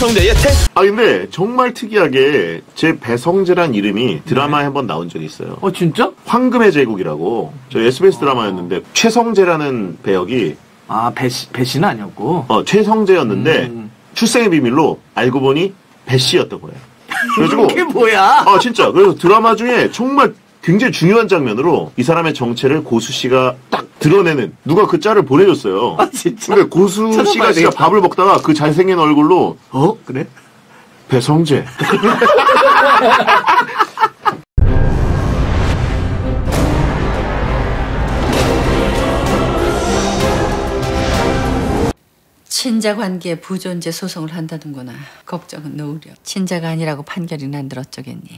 배성재의 태. 아 근데 정말 특이하게 제 배성재란 이름이 드라마에 한번 나온 적이 있어요. 진짜? 황금의 제국이라고 저 SBS 드라마였는데 최성재라는 배역이 배씨는 아니었고 최성재였는데 출생의 비밀로 알고 보니 배씨였던 거예요. 그래가지고 그게 뭐야? 진짜 그래서 드라마 중에 정말 굉장히 중요한 장면으로 이 사람의 정체를 고수 씨가 딱 드러내는 누가 그 짤을 보내줬어요. 진짜? 근데 고수 씨가 진짜 밥을 먹다가 그 잘생긴 얼굴로 그래? 배성재. 친자 관계에 부존재 소송을 한다는구나. 걱정은 노으려. 친자가 아니라고 판결이 난 들 어쩌겠니?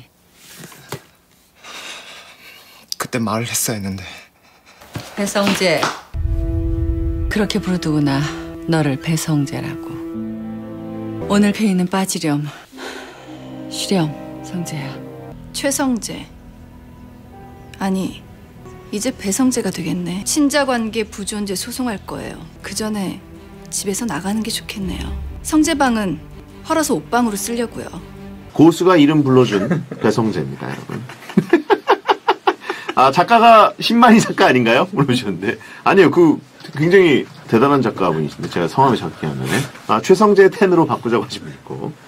그때 말을 했어야 했는데. 배성재. 그렇게 부르더구나. 너를 배성재라고. 오늘 페이는 빠지렴. 쉬렴, 성재야. 최성재. 아니, 이제 배성재가 되겠네. 친자관계 부존재 소송할 거예요. 그 전에 집에서 나가는 게 좋겠네요. 성재방은 헐어서 옷방으로 쓰려고요. 고수가 이름 불러준 배성재입니다, 여러분. 작가가 신만희 작가 아닌가요? 물어보셨는데. 아니요, 굉장히 대단한 작가분이신데, 제가 성함이 정확히 기억나네. 최성재 텐으로 바꾸자고 하시면 있고.